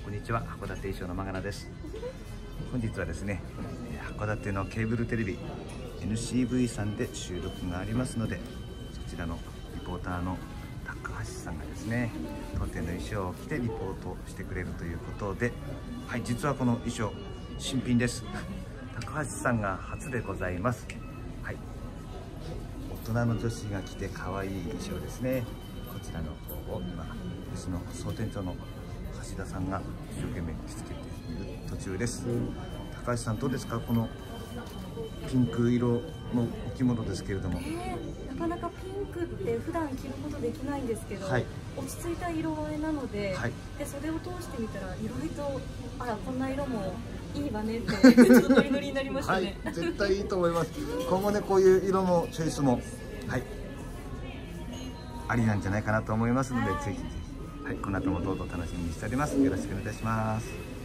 こんにちは、函館衣装のマガナです。本日はですね、函館のケーブルテレビ NCV さんで収録がありますので、そちらのリポーターの高橋さんがですね、当店の衣装を着てリポートしてくれるということで、はい、実はこの衣装新品です。高橋さんが初でございます。はい、大人の女子が着て可愛い衣装ですね。こちらの方を今うちの総店長の橋田さんが一生懸命着付けている途中です。高橋さんどうですか、このピンク色のお着物ですけれども。 なかなかピンクって普段着ることできないんですけど、はい、落ち着いた色合いなので、はい、で袖を通してみたら意外とこんな色もいいわねってちょっとノリノリになりましたね。 はい、絶対いいと思います。今後ね、こういう色のチョイスもはいありなんじゃないかなと思いますので、ぜひぜひ、はい、この後もどうぞ楽しみにしております。よろしくお願いいたします。